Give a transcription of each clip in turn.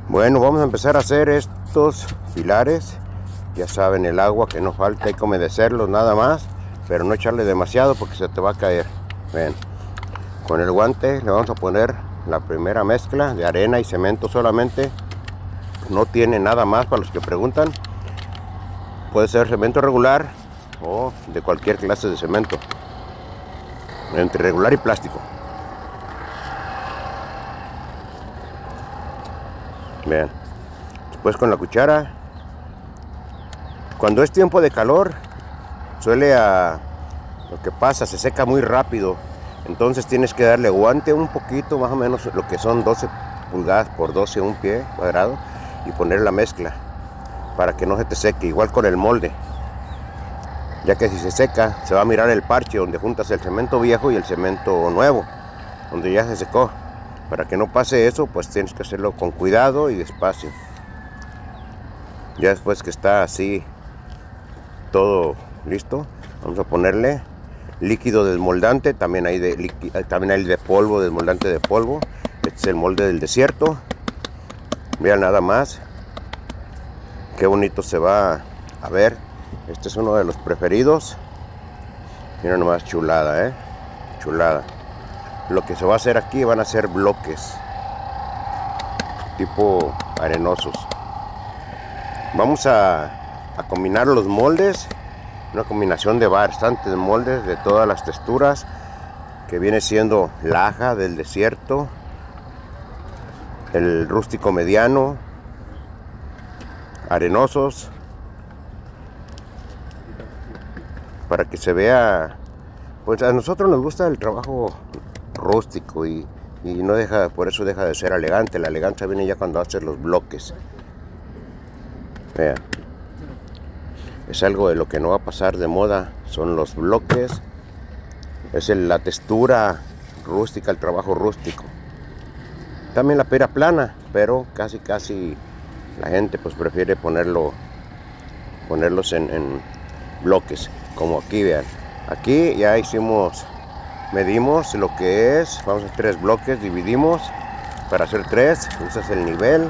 Bueno, vamos a empezar a hacer estos pilares. Ya saben, el agua que no falta, hay que humedecerlos nada más, pero no echarle demasiado porque se te va a caer. Ven, con el guante le vamos a poner la primera mezcla de arena y cemento solamente. No tiene nada más, para los que preguntan. Puede ser cemento regular o de cualquier clase de cemento, entre regular y plástico. Vean, después con la cuchara. Cuando es tiempo de calor, lo que pasa, se seca muy rápido. Entonces tienes que darle guante un poquito, más o menos lo que son 12 pulgadas por 12, un pie cuadrado, y poner la mezcla para que no se te seque. Igual con el molde, ya que si se seca, se va a mirar el parche donde juntas el cemento viejo y el cemento nuevo, donde ya se secó. Para que no pase eso, pues tienes que hacerlo con cuidado y despacio. Ya después que está así todo listo, vamos a ponerle líquido desmoldante. También hay de polvo, desmoldante de polvo. Este es el molde del desierto. Vean nada más qué bonito se va a ver. Este es uno de los preferidos. Mira nomás, chulada, chulada. Lo que se va a hacer aquí van a ser bloques tipo arenosos. Vamos a combinar los moldes, una combinación de bastantes moldes de todas las texturas, que viene siendo laja del desierto, el rústico mediano, arenosos, para que se vea. Pues a nosotros nos gusta el trabajo rústico y no deja, por eso deja de ser elegante. La elegancia viene ya cuando haces los bloques. Vean, es algo de lo que no va a pasar de moda, son los bloques. Es la textura rústica, el trabajo rústico. También la pera plana, pero casi la gente pues prefiere ponerlos en bloques, como aquí. Vean, aquí ya medimos lo que es. Vamos a hacer 3 bloques, dividimos para hacer 3, usas el nivel.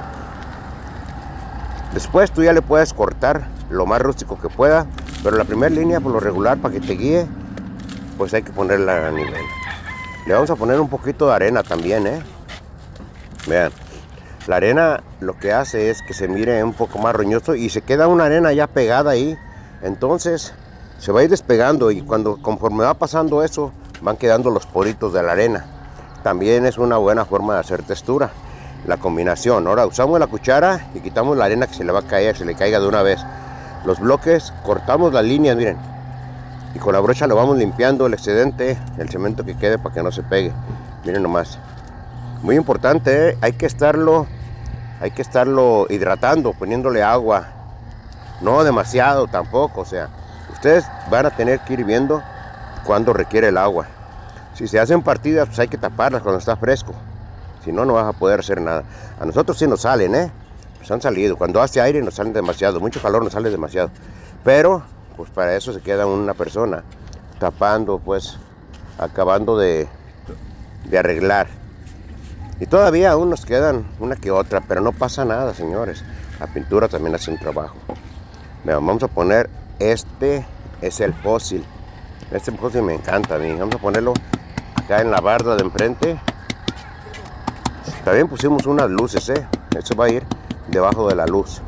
Después tú ya le puedes cortar lo más rústico que pueda, pero la primera línea, por lo regular, para que te guíe, pues hay que ponerla a nivel. Le vamos a poner un poquito de arena también, Vean, la arena lo que hace es que se mire un poco más roñoso y se queda una arena ya pegada ahí. Entonces se va a ir despegando, y conforme va pasando eso, van quedando los poritos de la arena. También es una buena forma de hacer textura, la combinación. Ahora usamos la cuchara y quitamos la arena que se le va a caer, se le caiga de una vez. Los bloques, cortamos las líneas, miren, y con la brocha lo vamos limpiando el excedente, el cemento que quede, para que no se pegue. Miren nomás, muy importante, hay que estarlo hidratando, poniéndole agua, no demasiado tampoco. O sea, ustedes van a tener que ir viendo cuando requiere el agua. Si se hacen partidas, pues hay que taparlas cuando está fresco, si no, no vas a poder hacer nada. A nosotros sí nos salen, pues han salido. Cuando hace aire nos salen demasiado, mucho calor nos sale demasiado, pero pues para eso se queda una persona tapando, pues acabando de arreglar. Y todavía aún nos quedan una que otra, pero no pasa nada, señores. La pintura también hace un trabajo. Vean, vamos a poner, este es el fósil. Este fósil me encanta a mí. Vamos a ponerlo acá en la barda de enfrente. También pusimos unas luces, Eso va a ir debajo de la luz.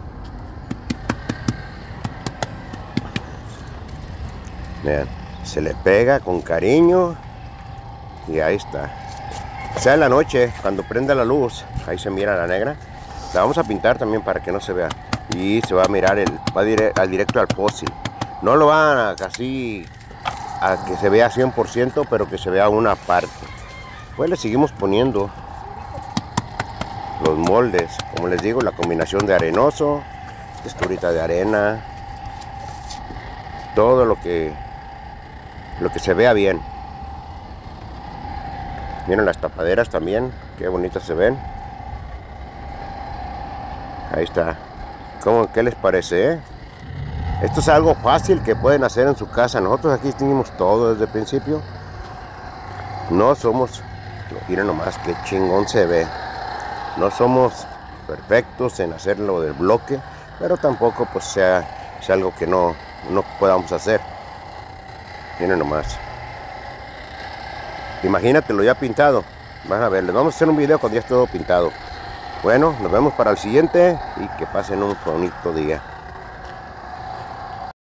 Vean, se le pega con cariño y ahí está. O sea, en la noche, cuando prenda la luz, ahí se mira la negra. La vamos a pintar también para que no se vea. Y se va a mirar, va directo al fósil. No lo van a casi a que se vea 100%, pero que se vea una parte. Pues le seguimos poniendo los moldes, como les digo, la combinación de arenoso, texturita de arena, todo lo que se vea bien. Miren las tapaderas también, qué bonitas se ven. Ahí está. ¿Qué les parece, Esto es algo fácil que pueden hacer en su casa. Nosotros aquí tenemos todo desde el principio. No somos, miren nomás qué chingón se ve. No somos perfectos en hacerlo del bloque, pero tampoco pues sea algo que no podamos hacer. Miren nomás. Imagínatelo ya pintado. Van a ver, les vamos a hacer un video cuando ya esté todo pintado. Bueno, nos vemos para el siguiente y que pasen un bonito día.